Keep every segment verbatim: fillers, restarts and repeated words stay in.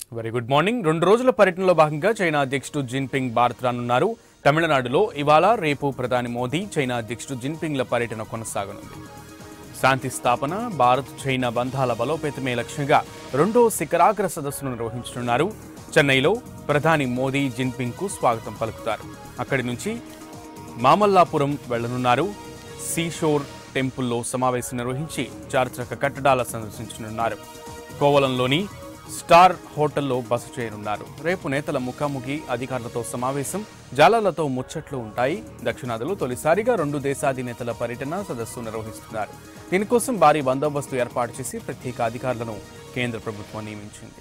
Very good morning. రెండు రోజుల పర్యటనలో భాగంగా చైనా అధ్యక్షుడు జిన్పింగ్ భారత్ రానున్నారు. తమిళనాడులో ఇవాళ రేపు ప్రధాని మోదీ చైనా అధ్యక్షుడు జిన్పింగ్ల పర్యటన కొనసాగనుంది. శాంతి స్థాపన, భారత్ చైనా బంధాల బలోపేతమే లక్ష్యంగా రెండో శిఖరాగ్ర సదస్సును నిర్వహించనున్నారు. చెన్నైలో ప్రధాని మోదీ జిన్పింగ్ కు స్వాగతం పలుకుతారు. అక్కడి నుంచి మామల్లాపురం వెళ్లనున్నారు. సీషోర్ టెంపుల్లో సమావేశం నిర్వహించి చారిత్రక కట్టడాల సందర్శించనున్నారు. కోవలంలోని స్టార్ హోటల్లో బస చేయనున్నారు. రేపు నేతల ముఖాముఖి, అధికారులతో సమావేశం, జాలర్లతో ముచ్చట్లు ఉంటాయి. దక్షిణాదిలో తొలిసారిగా రెండు దేశాధినేతల పర్యటన సదస్సు నిర్వహిస్తున్నారు. దీనికోసం భారీ బందోబస్తు ఏర్పాటు చేసి ప్రత్యేక అధికారులను కేంద్ర ప్రభుత్వం నియమించింది.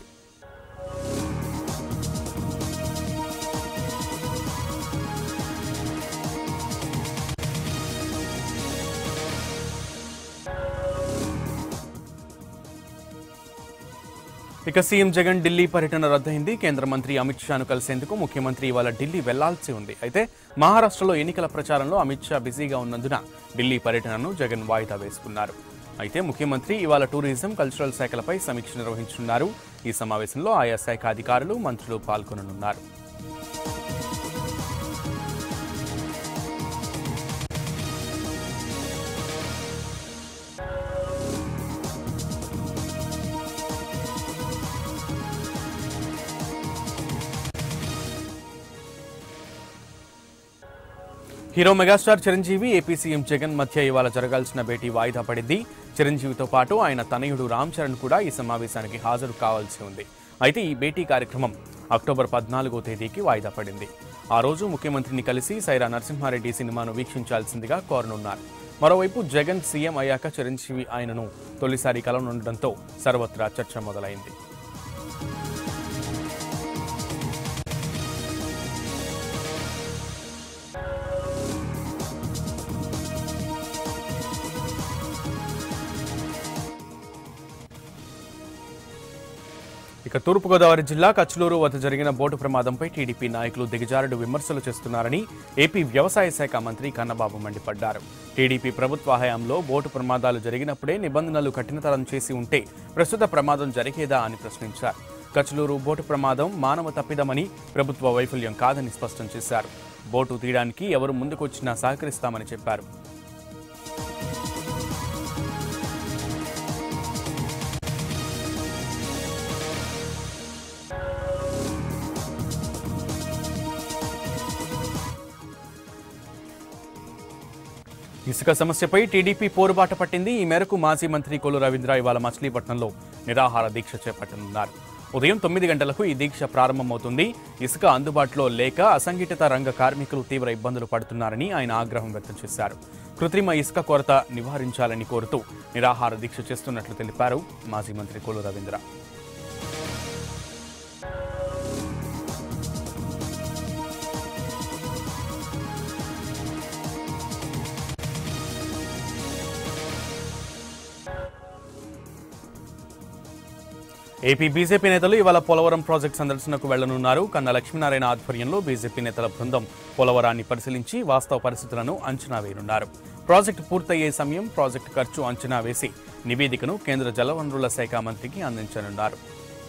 ఇక సీఎం జగన్ ఢిల్లీ పర్యటన రద్దయింది. కేంద్ర మంత్రి అమిత్ షాను కలిసేందుకు ముఖ్యమంత్రి ఇవాళ ఢిల్లీ వెళ్లాల్సి ఉంది. అయితే మహారాష్ట్రలో ఎన్నికల ప్రచారంలో అమిత్ షా బిజీగా ఉన్నందున ఢిల్లీ పర్యటనను జగన్ వాయిదా వేసుకున్నారు. అయితే ముఖ్యమంత్రి ఇవాళ టూరిజం, కల్చరల్ శాఖలపై సమీక్ష నిర్వహించనున్నారు. ఈ సమావేశంలో ఆయా శాఖ అధికారులు, మంత్రులు పాల్గొననున్నారు. Hero megastar Chiranjeevi, AP CM Jagan మధ్య ఇవాళ జరగాల్సిన భేటీ వాయిదా పడింది. చిరంజీవితో పాటు ఆయన తనయుడు రామ్ చరణ్ కూడా ఈ సమావేశానికి హాజరు కావాల్సి ఉంది. అయితే ఈ భేటీ కార్యక్రమం అక్టోబర్ పద్నాలుగో తేదీకి వాయిదా పడింది. ఆ రోజు ముఖ్యమంత్రిని కలిసి సైరా నరసింహారెడ్డి సినిమాను వీక్షించాల్సిందిగా కోరనున్నారు. మరోవైపు జగన్ సీఎం అయ్యాక చిరంజీవి ఆయనను తొలిసారి కలవనుండటంతో సర్వత్రా చర్చ మొదలైంది. ఇక తూర్పుగోదావరి జిల్లా కచ్లూరు వద్ద జరిగిన బోటు ప్రమాదంపై టీడీపీ నాయకులు దిగజారుడు విమర్శలు చేస్తున్నారని ఏపీ వ్యవసాయ శాఖ మంత్రి కన్నబాబు మండిపడ్డారు. టీడీపీ ప్రభుత్వ హయాంలో బోటు ప్రమాదాలు జరిగినప్పుడే నిబంధనలు కఠినతరం చేసి ఉంటే ప్రస్తుత ప్రమాదం జరిగేదా అని ప్రశ్నించారు. కచ్లూరు బోటు ప్రమాదం మానవ తప్పిదమని, ప్రభుత్వ వైఫల్యం కాదని స్పష్టం చేశారు. బోటు తీయడానికి ఎవరు ముందుకొచ్చినా సహకరిస్తామని చెప్పారు. ఇసుక సమస్యపై టీడీపీ పోరుబాట పట్టింది. ఈ మేరకు మాజీ మంత్రి కొల్లు రవీంద్ర ఇవాళ మచిలీపట్నంలో నిరాహార దీక్ష చేపట్టనున్నారు. ఉదయం తొమ్మిది గంటలకు ఈ దీక్ష ప్రారంభమవుతుంది. ఇసుక అందుబాటులో లేక అసంఘటిత రంగ కార్మికులు తీవ్ర ఇబ్బందులు పడుతున్నారని ఆయన ఆగ్రహం వ్యక్తం చేశారు. కృత్రిమ ఇసుక కొరత నివారించాలని కోరుతూ నిరాహార దీక్ష చేస్తున్నట్లు తెలిపారు మాజీ మంత్రి కొల్లు రవీంద్ర. ఏపీ బీజేపీ నేతలు ఇవాళ పోలవరం ప్రాజెక్టు సందర్శనకు వెళ్లనున్నారు. కన్నా లక్ష్మీనారాయణ ఆధ్వర్యంలో బీజేపీ నేతల బృందం పోలవరాన్ని పరిశీలించి వాస్తవ పరిస్థితులను అంచనా వేయనున్నారు. ప్రాజెక్టు పూర్తయ్యే సమయం, ప్రాజెక్టు ఖర్చు అంచనా వేసి నివేదికను కేంద్ర జలవనరుల శాఖ మంత్రికి అందించనున్నారు.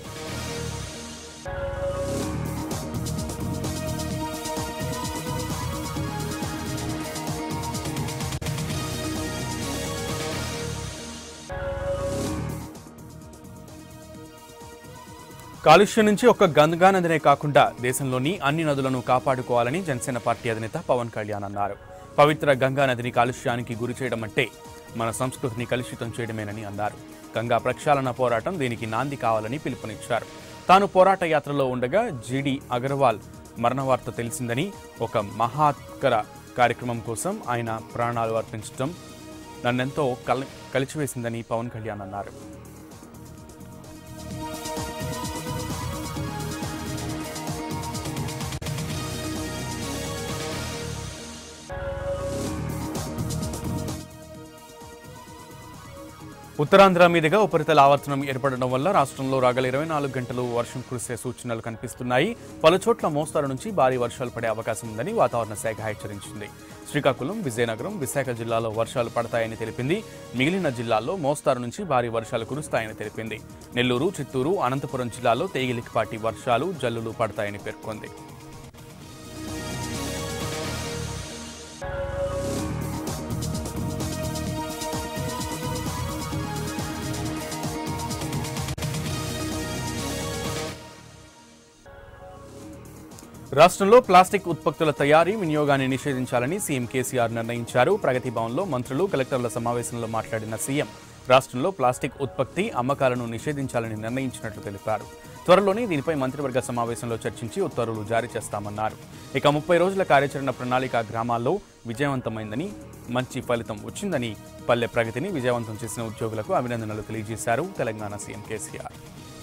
కాలుష్యం నుంచి ఒక్క గంగా నదినే కాకుండా దేశంలోని అన్ని నదులను కాపాడుకోవాలని జనసేన పార్టీ అధినేత పవన్ కళ్యాణ్ అన్నారు. పవిత్ర గంగా నదిని కాలుష్యానికి గురి చేయడం అంటే మన సంస్కృతిని కలుషితం చేయడమేనని అన్నారు. గంగా ప్రక్షాళన పోరాటం దీనికి నాంది కావాలని పిలుపునిచ్చారు. తాను పోరాట యాత్రలో ఉండగా జీడీ అగర్వాల్ మరణ వార్త తెలిసిందని, ఒక మహాత్కర కార్యక్రమం కోసం ఆయన ప్రాణాలు అర్పించడం నన్నెంతో కల కలిచివేసిందని పవన్ కళ్యాణ్ అన్నారు. ఉత్తరాంధ్ర మీదుగా ఉపరితల ఆవర్తనం ఏర్పడడం వల్ల రాష్ట్రంలో రాగల ఇరవై నాలుగు గంటలు వర్షం కురిసే సూచనలు కనిపిస్తున్నాయి. పలుచోట్ల మోస్తారు నుంచి భారీ వర్షాలు పడే అవకాశం ఉందని వాతావరణ శాఖ హెచ్చరించింది. శ్రీకాకుళం, విజయనగరం, విశాఖ జిల్లాలో వర్షాలు పడతాయని తెలిపింది. మిగిలిన జిల్లాల్లో మోస్తారు నుంచి భారీ వర్షాలు కురుస్తాయని తెలిపింది. నెల్లూరు, చిత్తూరు, అనంతపురం జిల్లాల్లో తేలికపాటి వర్షాలు, జల్లులు పడతాయని పేర్కొంది. రాష్ట్రంలో ప్లాస్టిక్ ఉత్పత్తుల తయారీ, వినియోగాన్ని నిషేధించాలని సీఎం కేసీఆర్ నిర్ణయించారు. ప్రగతి భవన్లో మంత్రులు, కలెక్టర్ల సమావేశంలో మాట్లాడిన సీఎం రాష్ట్రంలో ప్లాస్టిక్ ఉత్పత్తి, అమ్మకాలను నిషేధించాలని నిర్ణయించినట్లు తెలిపారు. త్వరలోనే దీనిపై మంత్రివర్గ సమావేశంలో చర్చించి ఉత్తర్వులు జారీ చేస్తామన్నారు. ఇక ముప్పై రోజుల కార్యాచరణ ప్రణాళిక గ్రామాల్లో విజయవంతమైందని, మంచి ఫలితం వచ్చిందని, పల్లె ప్రగతిని విజయవంతం చేసిన ఉద్యోగులకు అభినందనలు తెలియజేశారు తెలంగాణ సీఎం కేసీఆర్.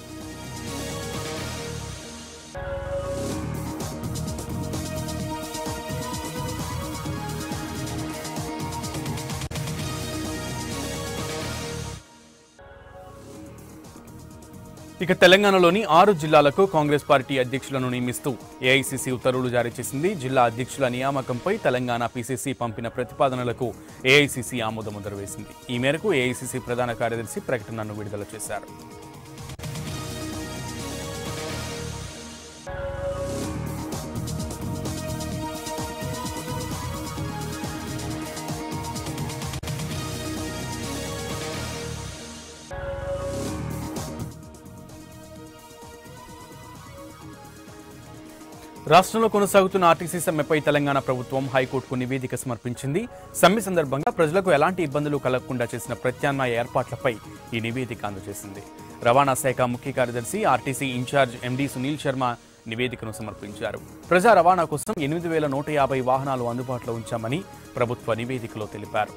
ఇక తెలంగాణలోని ఆరు జిల్లాలకు కాంగ్రెస్ పార్టీ అధ్యక్షులను నియమిస్తూ ఏఐసీసీ ఉత్తర్వులు జారీ చేసింది. జిల్లా అధ్యక్షుల నియామకంపై తెలంగాణ పీసీసీ పంపిన ప్రతిపాదనలకు ఏఐసీసీ ఆమోదముద్ర వేసింది. ఈ మేరకు ఏఐసీసీ ప్రధాన కార్యదర్శి ప్రకటనను విడుదల చేశారు. రాష్ట్రంలో కొనసాగుతున్న ఆర్టీసీ సమ్మెపై తెలంగాణ ప్రభుత్వం హైకోర్టుకు నివేదిక సమర్పించింది. సమ్మె సందర్భంగా ప్రజలకు ఎలాంటి ఇబ్బందులు కలగకుండా చేసిన ప్రత్యామ్నాయ ఏర్పాట్లపై ఈ నివేదిక అందజేసింది. రవాణా శాఖ ముఖ్య కార్యదర్శి, RTC incharge MD Sunil Sharma నివేదికను సమర్పించారు. ప్రజా రవాణా కోసం ఎనిమిది వేల నూట యాభై వాహనాలు అందుబాటులో ఉంచామని ప్రభుత్వ నివేదికలో తెలిపారు.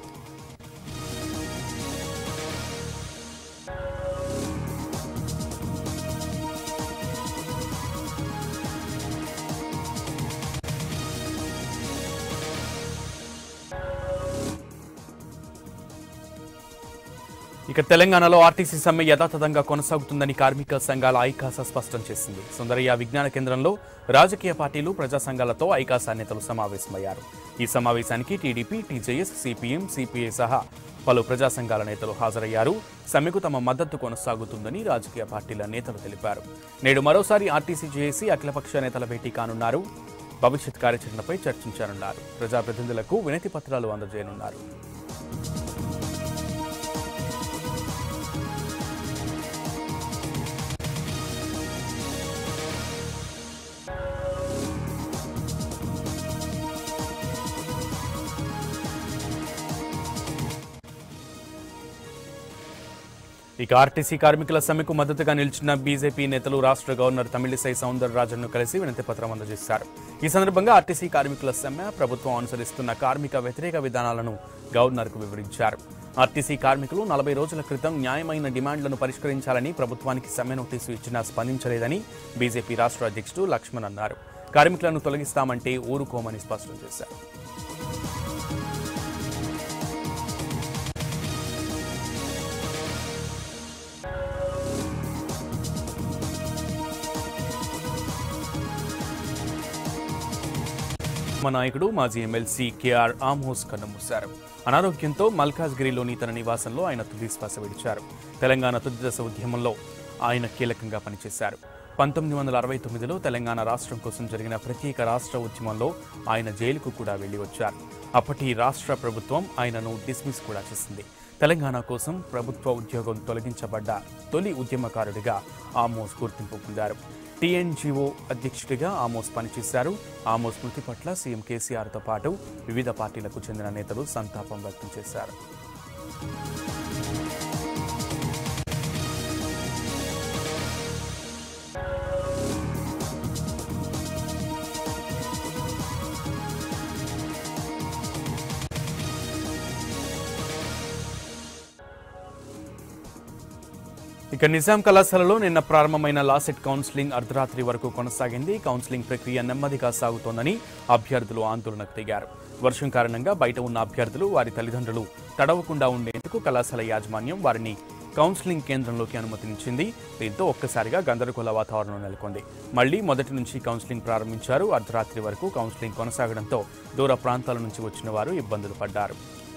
ఇక తెలంగాణలో ఆర్టీసీ సమ్మె యథాతథంగా కొనసాగుతుందని కార్మిక సంఘాల ఐకాస స్పష్టం చేసింది. సుందరయ్య విజ్ఞాన కేంద్రంలో రాజకీయ పార్టీలు, ప్రజా సంఘాలతో ఐకాస నేతలు సమావేశమయ్యారు. ఈ సమావేశానికి టీడీపీ, టీజేఎస్, సిపిఎం, సిపిఐ సహా పలు ప్రజా సంఘాల నేతలు హాజరయ్యారు. సమ్మెకు తమ మద్దతు కొనసాగుతుందని రాజకీయ పార్టీల నేతలు తెలిపారు. నేడు మరోసారి ఆర్టీసీ జేఏసీ అఖిలపక్ష నేతల భేటీ కానున్నారు. భవిష్యత్ కార్యాచరణపై చర్చించనున్నారు. ప్రజాప్రతినిధులకు వినతి పత్రాలు అందజేయనున్నారు. ఇక ఆర్టీసీ కార్మికుల సమ్మెకు మద్దతుగా నిలిచిన బీజేపీ నేతలు రాష్ట్ర గవర్నర్ తమిళిసై సౌందరరాజన్ను కలిసి వినతి పత్రం అందజేశారు. ఈ సందర్భంగా ఆర్టీసీ కార్మికుల సమ్మె, ప్రభుత్వం అనుసరిస్తున్న కార్మిక వ్యతిరేక విధానాలను గవర్నర్కు వివరించారు. ఆర్టీసీ కార్మికులు నలభై రోజుల క్రితం న్యాయమైన డిమాండ్లను పరిష్కరించాలని ప్రభుత్వానికి సమ్మె నోటీసు ఇచ్చినా స్పందించలేదని బీజేపీ రాష్ట్ర అధ్యక్షుడు లక్ష్మణ్ అన్నారు. కార్మికులను తొలగిస్తామంటే ఊరుకోమని స్పష్టం చేశారు. మా నాయకుడు మాజీ ఎమ్మెల్సీ కేఆర్ ఆమోస్ కన్నుమూశారు. అనారోగ్యంతో మల్కాజ్గిరిలోని తన నివాసంలో ఆయన తుది శ్వాస విడిచారు. తెలంగాణ తుది దశ ఉద్యమంలో ఆయన కీలకంగా పనిచేశారు. పంతొమ్మిది వందల అరవై తొమ్మిదిలో తెలంగాణ రాష్ట్రం కోసం జరిగిన ప్రత్యేక రాష్ట్ర ఉద్యమంలో ఆయన జైలుకు కూడా వెళ్లి వచ్చారు. అప్పటి రాష్ట్ర ప్రభుత్వం ఆయనను డిస్మిస్ కూడా చేసింది. తెలంగాణ కోసం ప్రభుత్వ ఉద్యోగం తొలగించబడ్డ తొలి ఉద్యమకారుడిగా ఆమోస్ గుర్తింపు పొందారు. టీఎన్జీఓ అధ్యక్షుడిగా ఆమోస్ పనిచేశారు. ఆమోస్ మృతి పట్ల సీఎం కేసీఆర్తో పాటు వివిధ పార్టీలకు చెందిన నేతలు సంతాపం వ్యక్తం చేశారు. ఇక నిజాం కళాశాలలో నిన్న ప్రారంభమైన లాసెట్ కౌన్సిలింగ్ అర్ధరాత్రి వరకు కొనసాగింది. కౌన్సిలింగ్ ప్రక్రియ నెమ్మదిగా సాగుతోందని అభ్యర్థులు ఆందోళనకు దిగారు. వర్షం కారణంగా బయట ఉన్న అభ్యర్థులు వారి తల్లిదండ్రులు తడవకుండా ఉండేందుకు కళాశాల యాజమాన్యం వారిని కౌన్సిలింగ్ కేంద్రంలోకి అనుమతించింది. దీంతో ఒక్కసారిగా గందరగోళ వాతావరణం నెలకొంది. మళ్లీ మొదటి నుంచి కౌన్సిలింగ్ ప్రారంభించారు. అర్ధరాత్రి వరకు కౌన్సిలింగ్ కొనసాగడంతో దూర ప్రాంతాల నుంచి వచ్చిన వారు ఇబ్బందులు పడ్డారు.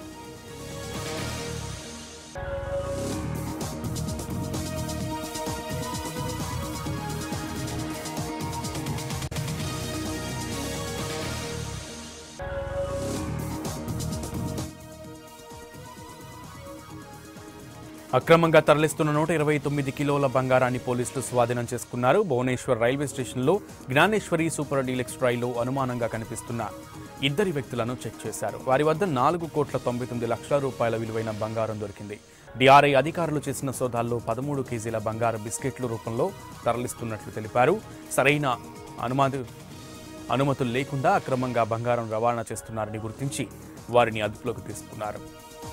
అక్రమంగా తరలిస్తున్న నూట ఇరవై తొమ్మిది కిలోల బంగారాన్ని పోలీసులు స్వాధీనం చేసుకున్నారు. భువనేశ్వర్ రైల్వే స్టేషన్లో జ్ఞానేశ్వరి సూపర్ డీలక్స్ రైల్లో అనుమానంగా కనిపిస్తున్న ఇద్దరి వ్యక్తులను చెక్ చేశారు. వారి వద్ద నాలుగు కోట్ల తొంభై తొమ్మిది లక్షల రూపాయల విలువైన బంగారం దొరికింది. డిఆర్ఐ అధికారులు చేసిన సోదాల్లో పదమూడు కేజీల బంగారు బిస్కెట్ల రూపంలో తరలిస్తున్నట్లు తెలిపారు. సరైన అనుమతి అనుమతులు లేకుండా అక్రమంగా బంగారం రవాణా చేస్తున్నారని గుర్తించి వారిని అదుపులోకి తీసుకున్నారు.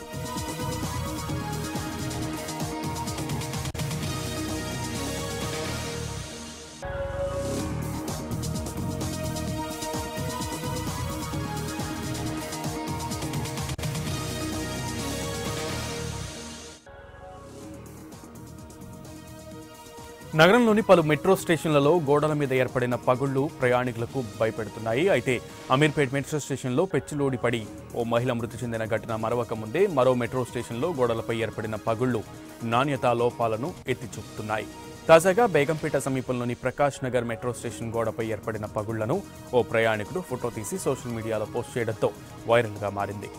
నగరంలోని పలు మెట్రో స్టేషన్లలో గోడల మీద ఏర్పడిన పగుళ్లు ప్రయాణికులకు భయపెడుతున్నాయి. అయితే అమీర్పేట్ మెట్రో స్టేషన్లో పెచ్చులోడి పడి ఓ మహిళ మృతి చెందిన ఘటన మరవక ముందే మరో మెట్రో స్టేషన్లో గోడలపై ఏర్పడిన పగుళ్లు నాణ్యతా లోపాలను ఎత్తి చూపుతున్నాయి. తాజాగా బేగంపేట సమీపంలోని ప్రకాష్ నగర్ మెట్రో స్టేషన్ గోడపై ఏర్పడిన పగుళ్లను ఓ ప్రయాణికుడు ఫోటో తీసి సోషల్ మీడియాలో పోస్ట్ చేయడంతో వైరల్గా మారింది.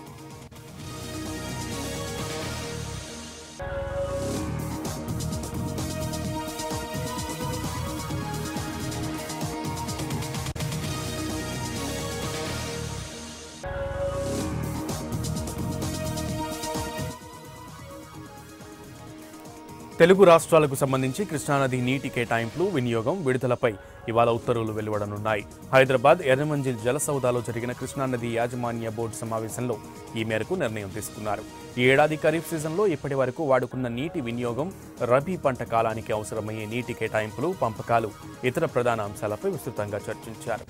తెలుగు రాష్ట్రాలకు సంబంధించి కృష్ణానది నీటి కేటాయింపులు వినియోగం విడుదలపై ఇవాళ ఉత్తర్వులు వెలువడనున్నాయి. హైదరాబాద్ ఎర్రమంజిల్ జలసౌదాలో జరిగిన కృష్ణానది యాజమాన్య బోర్డు సమావేశంలో ఈ మేరకు నిర్ణయం తీసుకున్నారు. ఈ ఏడాది ఖరీఫ్ సీజన్లో ఇప్పటి వరకు వాడుకున్న నీటి వినియోగం, రబీ పంట కాలానికి అవసరమయ్యే నీటి కేటాయింపులు, పంపకాలు, ఇతర ప్రధాన అంశాలపై విస్తృతంగా చర్చించారు.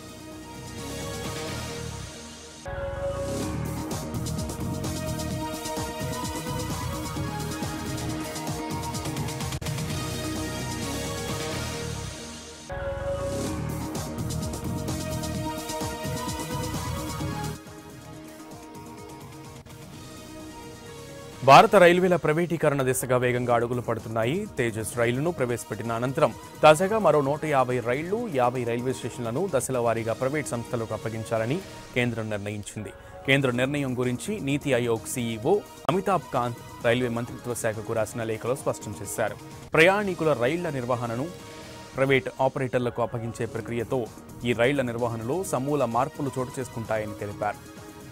భారత రైల్వేల ప్రైవేటీకరణ దిశగా వేగంగా అడుగులు పడుతున్నాయి. తేజస్ రైలును ప్రవేశపెట్టిన అనంతరం తాజాగా మరో నూట యాభై రైళ్లు, యాభై రైల్వే స్టేషన్లను దశల వారీగా ప్రైవేట్ సంస్థలకు అప్పగించాలని కేంద్రం నిర్ణయించింది. కేంద్ర నిర్ణయం గురించి నీతి ఆయోగ్ సీఈఓ అమితాబ్ కాంత్ రైల్వే మంత్రిత్వ శాఖకు రాసిన లేఖలో స్పష్టం చేశారు. ప్రయాణికుల రైళ్ల నిర్వహణను ప్రైవేట్ ఆపరేటర్లకు అప్పగించే ప్రక్రియతో ఈ రైళ్ల నిర్వహణలో సమూల మార్పులు చోటు చేసుకుంటాయని తెలిపారు.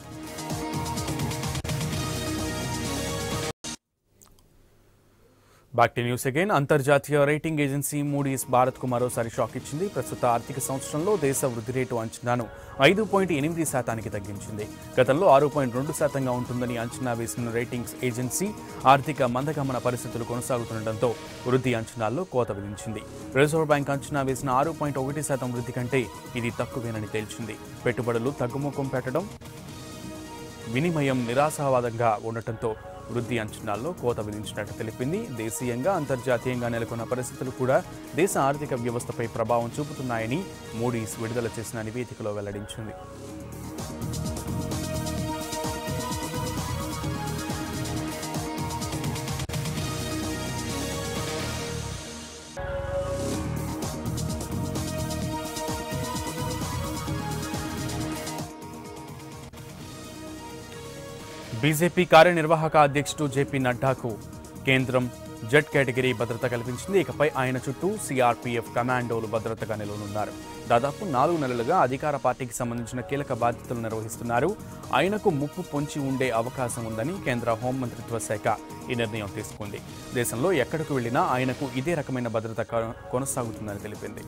Back to news again. అంతర్జాతీయ రేటింగ్ ఏజెన్సీ మూడీస్ భారత్కు మరోసారి షాక్ ఇచ్చింది. ప్రస్తుత ఆర్థిక సంవత్సరంలో దేశ వృద్ధి రేటు అంచనాను ఐదు పాయింట్ ఎనిమిది శాతానికి తగ్గించింది. గతంలో ఆరు పాయింట్ రెండు శాతంగా ఉంటుందని అంచనా వేసిన రేటింగ్స్ ఏజెన్సీ ఆర్థిక మందగమన పరిస్థితులు కొనసాగుతుండటంతో వృద్ధి అంచనాల్లో కోత విధించింది. రిజర్వ్ బ్యాంక్ అంచనా వేసిన ఆరు పాయింట్ ఒకటి శాతం వృద్ధి కంటే ఇది తక్కువేనని తేల్చింది. పెట్టుబడులు తగ్గుముఖం పెట్టడం, వినిమయం నిరాశావాదంగా ఉండటంతో వృద్ధి అంచనాల్లో కోత విధించినట్టు తెలిపింది. దేశీయంగా, అంతర్జాతీయంగా నెలకొన్న పరిస్థితులు కూడా దేశ ఆర్థిక వ్యవస్థపై ప్రభావం చూపుతున్నాయని మూడీస్ విడుదల చేసిన నివేదికలో వెల్లడించింది. బీజేపీ కార్యనిర్వాహక అధ్యక్షుడు జేపీ నడ్డాకు కేంద్రం జెడ్ కేటగిరీ భద్రత కల్పించింది. ఇకపై ఆయన చుట్టూ సీఆర్పీఎఫ్ కమాండోలు భద్రతగా నిలవనున్నారు. దాదాపు నాలుగు నెలలుగా అధికార పార్టీకి సంబంధించిన కీలక బాధ్యతలు నిర్వహిస్తున్నారు. ఆయనకు ముప్పు పొంచి ఉండే అవకాశం ఉందని కేంద్ర హోంమంత్రిత్వ శాఖ ఈ నిర్ణయం తీసుకుంది. దేశంలో ఎక్కడికి వెళ్లినా ఆయనకు ఇదే రకమైన భద్రత కొనసాగుతుందని తెలిపింది.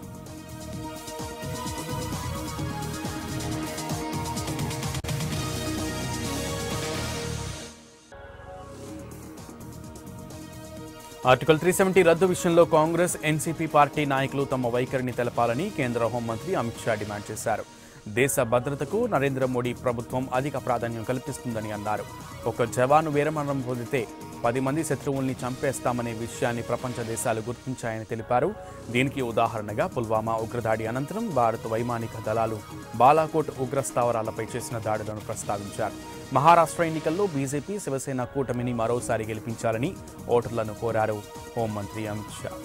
ఆర్టికల్ త్రీ సెవెంటీ రద్దు విషయంలో కాంగ్రెస్, ఎన్సీపీ పార్టీ నాయకులు తమ వైఖరిని తెలపాలని కేంద్ర హోంమంత్రి అమిత్ షా డిమాండ్ చేశారు. దేశ భద్రతకు నరేంద్ర మోడీ ప్రభుత్వం అధిక ప్రాధాన్యం కల్పిస్తుందని అన్నారు. ఒక జవాను వీరమరణం పొందితే పది మంది శత్రువుల్ని చంపేస్తామనే విషయాన్ని ప్రపంచ దేశాలు గుర్తించాయని తెలిపారు. దీనికి ఉదాహరణగా పుల్వామా ఉగ్రదాడి అనంతరం భారత వైమానిక దళాలు బాలాకోట్ ఉగ్ర స్థావరాలపై చేసిన దాడులను ప్రస్తావించారు. మహారాష్ట్ర ఎన్నికల్లో బీజేపీ శివసేన కూటమిని మరోసారి గెలిపించాలని ఓటర్లను కోరారు హోంమంత్రి Amit Shah.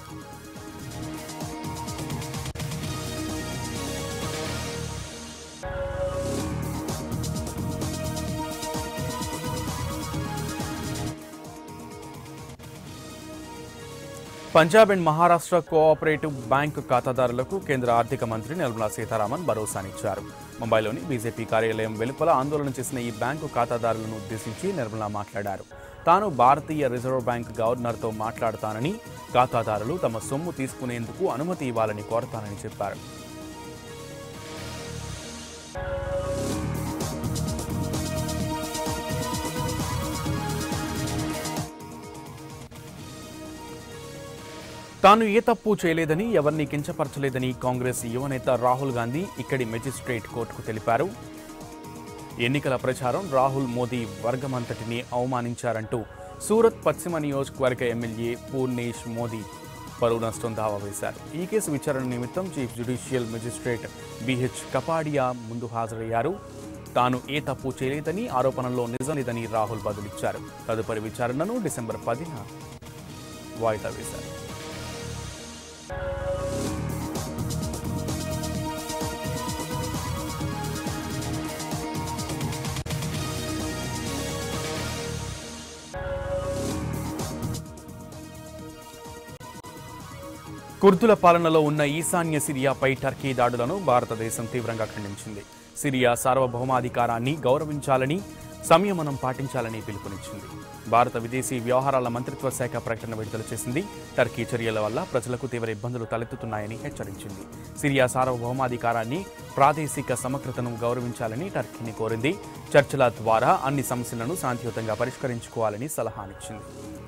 Punjab and Maharashtra cooperative bank ఖాతాదారులకు కేంద్ర ఆర్థిక మంత్రి నిర్మలా సీతారామన్ భరోసానిచ్చారు. ముంబైలోని బీజేపీ కార్యాలయం వెలుపల ఆందోళన చేసిన ఈ బ్యాంకు ఖాతాదారులను ఉద్దేశించి నిర్మలా మాట్లాడారు. తాను భారతీయ రిజర్వ్ బ్యాంక్ గవర్నర్తో మాట్లాడతానని, ఖాతాదారులు తమ సొమ్ము తీసుకునేందుకు అనుమతి ఇవ్వాలని కోరతానని చెప్పారు. తాను ఏ తప్పు చేయలేదని, ఎవరిని కించపరచలేదని కాంగ్రెస్ యువనేత రాహుల్ గాంధీ ఇక్కడి మెజిస్ట్రేట్ కోర్టుకు తెలిపారు. ఎన్నికల ప్రచారం రాహుల్ మోదీ వర్గమంతటిని అవమానించారంటూ సూరత్ పశ్చిమ నియోజకవర్గ ఎమ్మెల్యే పూర్ణేష్ మోదీ పరువు నష్టం దావా వేశారు. ఈ కేసు విచారణ నిమిత్తం chief judicial magistrate BH Kapadia ముందు హాజరయ్యారు. తాను ఏ తప్పు చేయలేదని, ఆరోపణల్లో నిజం లేదని రాహుల్ బదులిచ్చారు. తదుపరి విచారణను డిసెంబర్ పదిన వాయిదా వేశారు. కుర్దుల పాలనలో ఉన్న ఈశాన్య సిరియాపై టర్కీ దాడులను భారతదేశం తీవ్రంగా ఖండించింది. సిరియా సార్వభౌమాధికారాన్ని గౌరవించాలని, సంయమనం పాటించాలని పిలుపునిచ్చింది. భారత విదేశీ వ్యవహారాల మంత్రిత్వ శాఖ ప్రకటన విడుదల చేసింది. టర్కీ చర్యల వల్ల ప్రజలకు తీవ్ర ఇబ్బందులు తలెత్తుతున్నాయని హెచ్చరించింది. సిరియా సార్వభౌమాధికారాన్ని, ప్రాదేశిక సమగ్రతను గౌరవించాలని టర్కీని కోరింది. చర్చల ద్వారా అన్ని సమస్యలను శాంతియుతంగా పరిష్కరించుకోవాలని సలహానిచ్చింది.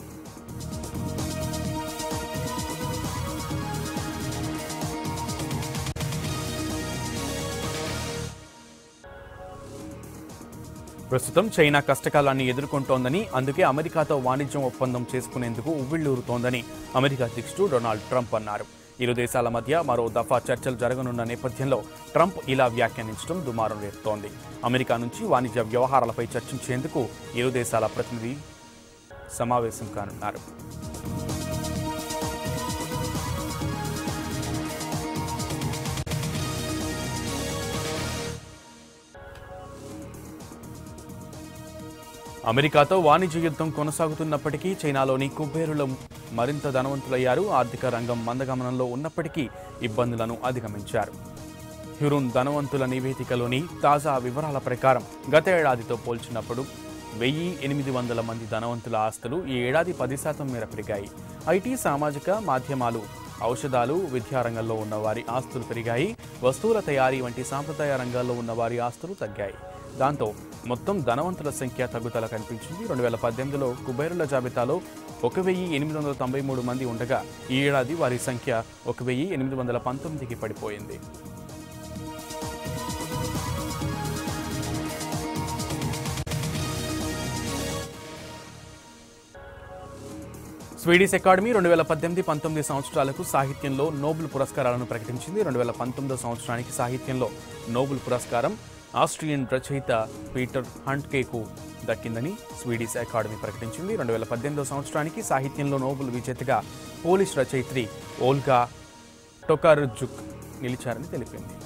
ప్రస్తుతం చైనా కష్టకాలాన్ని ఎదుర్కొంటోందని, అందుకే అమెరికాతో వాణిజ్యం ఒప్పందం చేసుకునేందుకు ఉవ్విళ్లూరుతోందని అమెరికా అధ్యక్షుడు డొనాల్డ్ ట్రంప్ అన్నారు. ఇరు దేశాల మధ్య మరో దఫా చర్చలు జరగనున్న నేపథ్యంలో ట్రంప్ ఇలా వ్యాఖ్యానించడం దుమారం రేపుతోంది. అమెరికా నుంచి వాణిజ్య వ్యవహారాలపై చర్చించేందుకు ఇరు దేశాల ప్రతినిధి సమావేశం కానున్నారు. అమెరికాతో వాణిజ్య యుద్ధం కొనసాగుతున్నప్పటికీ చైనాలోని కుబేరులు మరింత ధనవంతులయ్యారు. ఆర్థిక రంగం మందగమనంలో ఉన్నప్పటికీ ఇబ్బందులను అధిగమించారు. హ్యురున్ ధనవంతుల నివేదికలోని తాజా వివరాల ప్రకారం గత ఏడాదితో పోల్చినప్పుడు వెయ్యి ఎనిమిది వందల మంది ధనవంతుల ఆస్తులు ఈ ఏడాది పది శాతం మేర పెరిగాయి. ఐటీ, సామాజిక మాధ్యమాలు, ఔషధాలు, విద్యారంగంలో ఉన్న వారి ఆస్తులు పెరిగాయి. వస్తువుల తయారీ వంటి సాంప్రదాయ రంగాల్లో ఉన్న వారి ఆస్తులు తగ్గాయి. దాంతో మొత్తం ధనవంతుల సంఖ్య తగ్గుదల కనిపించింది. రెండు వేల పద్దెనిమిదిలో కుబేరుల జాబితాలో ఒక వెయ్యి ఎనిమిది వందల తొంభై మూడు మంది ఉండగా ఈ ఏడాది వారి సంఖ్య ఒక వెయ్యి ఎనిమిది వందల పంతొమ్మిదికి పడిపోయింది. స్వీడిష్ అకాడమీ రెండు వేల పద్దెనిమిది పంతొమ్మిది సంవత్సరాలకు సాహిత్యంలో నోబెల్ పురస్కారాలను ప్రకటించింది. రెండు వేల పంతొమ్మిదో సంవత్సరానికి సాహిత్యంలో నోబెల్ పురస్కారం ఆస్ట్రియన్ రచయిత పీటర్ హ్యాండ్కేకు దక్కిందని స్వీడిష్ అకాడమీ ప్రకటించింది. రెండు వేల పద్దెనిమిదో సంవత్సరానికి సాహిత్యంలో నోబెల్ విజేతగా పోలిష్ రచయిత్రి ఓల్గా టోకార్జుక్ నిలిచారని తెలిపింది.